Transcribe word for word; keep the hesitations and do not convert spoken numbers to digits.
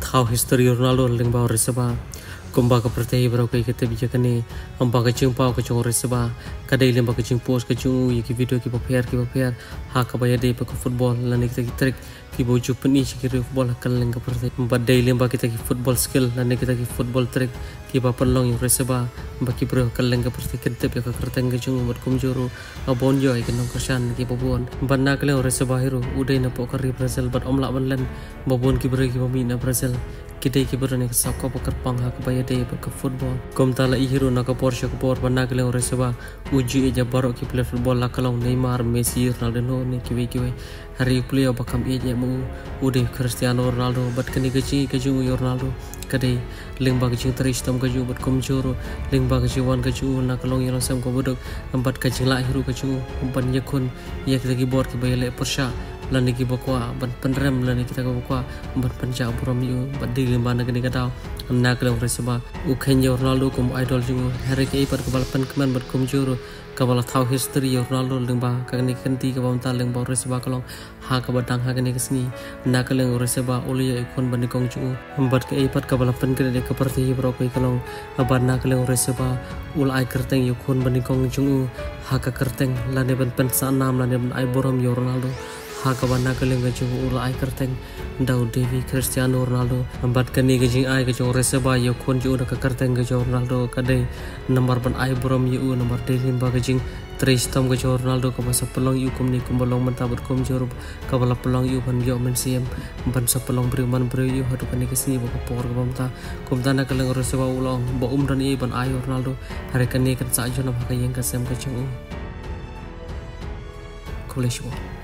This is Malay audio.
thao history Ronaldo ling ba resaba kumba ka pertei bro kai kete bija kane amba ka chung pau ka chung resaba kadai limba ka chung post ka chung yi ki video ki paper ki paper ha ka ba de pa ka football lani kita ki trick ki boju pani ki football kal ling ka pertei ba dai limba kita ki football skill lani kita ki football trick ki ba palong yi resaba ba ki bro kal ling ka pertei kete ka kerteng ka chung mat kum joro abon jo ai ka nong kashan ki babon banna kale resaba hero udai na po ka Brazil bat omla banlen babon ki bro ki ba mi na Brazil kita ki berani sakko pakar pangha ke baya day ke football kom tala ihiro na ka Porsche ko por banna kale resaba uji eja barok ki play football la kalong Neymar Messi Ronaldo ne ki we ki we hari player bakam eja mu ude Cristiano Ronaldo bat kani gaji gaju Ronaldo kadai lingba gaji taristam gaju bat kom joro lingba gaji wan gaju na kalong yang sam ko bodok empat gaji la hiro gaju ban yakun yak lagi bor ki baya le Porsche lani ki bakwa ban penrem lani kita ka bakwa ban panja buram yu ban di limba na gani kadau na kala resaba u khenyo Ronaldo kum idol jungu hari ke ipat kabal pen keman bat kum juru kabala thau history Ronaldo limba ka gani kanti ka bam ta limba resaba kalong ha ka badang ha gani kesni na kala resaba ulia ikon ban kong jungu bat ke ipat kabala pen kene ka parti bro ko kalong ban na kala resaba ul ai kerteng yu kon ban kong jungu ha ka kerteng lani ban pen sa nam lani ban ai borom yo Ronaldo haka bana kaleng gajung ula ai kerteng dau Devi Cristiano Ronaldo ambat kani gajing ai gajung resaba yo kon ju ka kerteng gajung Ronaldo kadai nomor ban ai brom yu nomor delim ba gajing tristam gajung Ronaldo ka masa pelong yu kum ni kum bolong mentabut kum jor ka bala pelong yu ban yo men siem ban sa pelong briman bre yu hadu kani kesini ba por ka bamta kum tana kaleng resaba ulong ba umran i ban ai Ronaldo hari kani kan sa jo na ka yang ka sem gajung koleswa